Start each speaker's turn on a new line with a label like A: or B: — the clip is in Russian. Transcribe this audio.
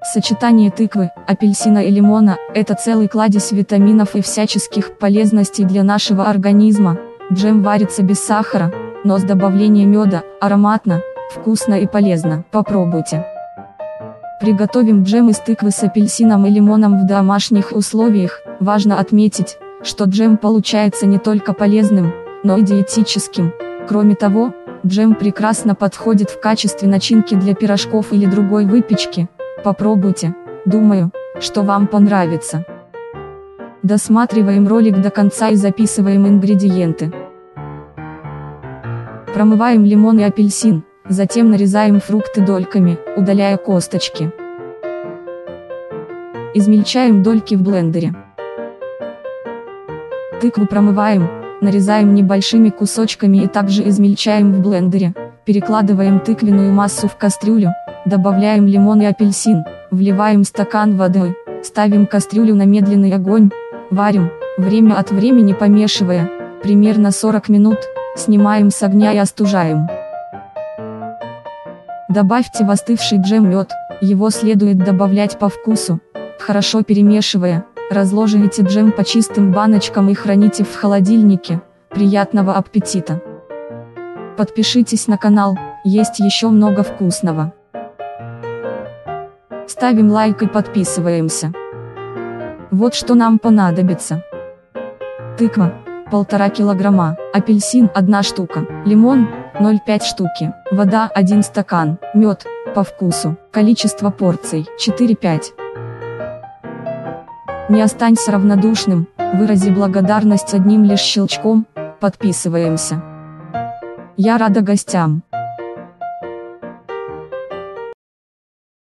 A: Сочетание тыквы, апельсина и лимона – это целый кладезь витаминов и всяческих полезностей для нашего организма. Джем варится без сахара, но с добавлением меда, ароматно, вкусно и полезно. Попробуйте. Приготовим джем из тыквы с апельсином и лимоном в домашних условиях. Важно отметить, что джем получается не только полезным, но и диетическим. Кроме того, джем прекрасно подходит в качестве начинки для пирожков или другой выпечки. Попробуйте, думаю, что вам понравится. Досматриваем ролик до конца и записываем ингредиенты. Промываем лимон и апельсин, затем нарезаем фрукты дольками, удаляя косточки. Измельчаем дольки в блендере. Тыкву промываем, нарезаем небольшими кусочками и также измельчаем в блендере. Перекладываем тыквенную массу в кастрюлю, добавляем лимон и апельсин, вливаем стакан воды, ставим кастрюлю на медленный огонь, варим, время от времени помешивая, примерно 40 минут, снимаем с огня и остужаем. Добавьте в остывший джем мед, его следует добавлять по вкусу, хорошо перемешивая, разложите джем по чистым баночкам и храните в холодильнике. Приятного аппетита! Подпишитесь на канал, есть еще много вкусного. Ставим лайк и подписываемся. Вот что нам понадобится. Тыква, 1,5 килограмма, апельсин 1 штука, лимон, 0,5 штуки, вода 1 стакан, мед, по вкусу, количество порций 4-5. Не останься равнодушным, вырази благодарность одним лишь щелчком, подписываемся. Я рада гостям.